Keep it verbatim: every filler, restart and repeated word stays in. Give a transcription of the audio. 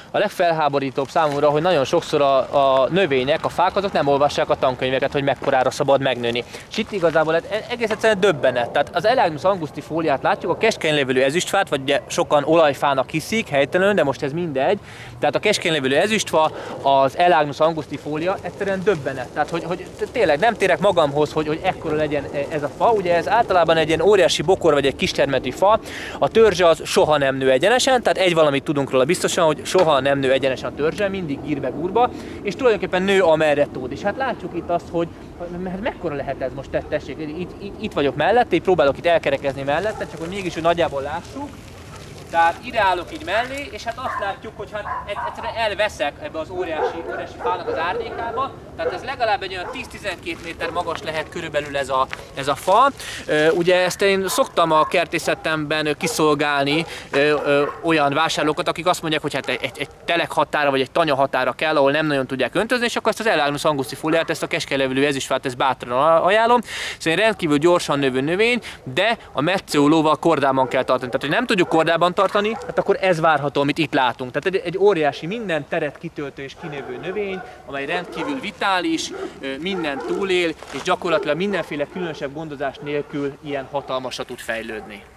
a legfelháborítóbb számomra, hogy nagyon sokszor a, a növények, a fák azok nem olvassák a tankönyveket, hogy mekkorára szabad megnőni. És itt igazából egész egyszerűen döbbenet. Tehát az Elaeagnus angustifoliát látjuk, a keskeny levelű ezüstfát, vagy ugye sokan olajfának hiszik, helytelenül, de most ez mindegy. Tehát a keskeny levelű ezüstfa, az Elaeagnus angustifolia egyszerűen döbbenet. Tehát, hogy, hogy tényleg nem térek magamhoz, hogy, hogy ekkora legyen ez a fa. Ugye ez általában egy ilyen óriási bokor, vagy egy kistermetű fa. A törzse az soha nem nő egyenesen, tehát egy valamit tudunk róla biztosan, hogy soha nem nő egyenesen a törzse, mindig gírbe gurba, és tulajdonképpen nő amerre tud. És hát látjuk itt azt, hogy mert mekkora lehet ez most, tessék, itt, itt, itt vagyok mellette, így próbálok itt elkerekezni mellette, csak hogy mégis, hogy nagyjából lássuk. Tehát ide állok így mellé, és hát azt látjuk, hogy hát egyszerűen elveszek ebbe az óriási, óriási fának az árnyékába. Tehát ez legalább egy olyan tíz-tizenkét méter magas lehet körülbelül ez a, ez a fa. Ugye ezt én szoktam a kertészetemben kiszolgálni olyan vásárlókat, akik azt mondják, hogy hát egy, egy telek határa vagy egy tanya határa kell, ahol nem nagyon tudják öntözni, és akkor ezt az Elaeagnus angustifoliát, ezt a keskeny levelű ezüstfát, ezt bátran ajánlom. Szóval rendkívül gyorsan növő növény, de a metszólóval kordában kell tartani. Tehát, hogy nem tudjuk kordában tartani, hát akkor ez várható, amit itt látunk. Tehát egy, egy óriási, minden teret kitöltő és kinövő növény, amely rendkívül vitális, minden túlél, és gyakorlatilag mindenféle különösebb gondozás nélkül ilyen hatalmasra tud fejlődni.